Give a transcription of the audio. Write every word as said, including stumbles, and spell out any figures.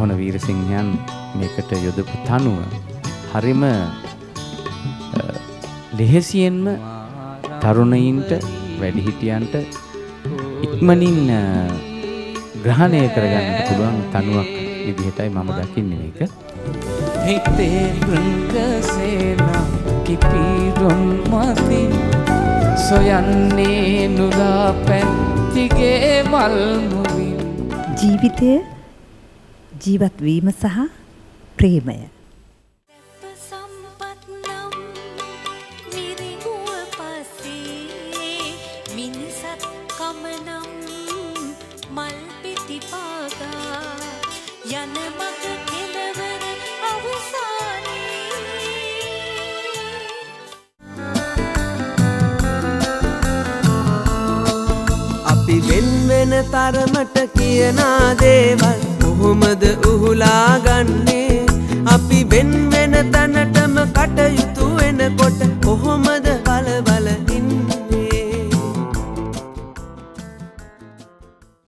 රෝහණ වීරසිංහයන් මේකට යොදපු තනුව හරිම ලෙහෙසියෙන්ම තරුණයින්ට වැඩිහිටියන්ට ඉක්මනින් ග්‍රහණය කරගන්න පුළුවන් තනුවක් විදිහටයි මම දකින්නේ මේක. හිතේ රංගසේනා කිපිරොන් මතින් සොයන්නේ නුලා පැන්තිගේ මල් මුවින්. ජීවිතය ජීවත් වීම සහ ප්‍රේමය. අපි වෙන වෙන තරමට කියනා දේවල් කොහොමද උහුලා ගන්නේ අපි වෙන වෙන තැනටම කටයුතු වෙනකොට කොහොමද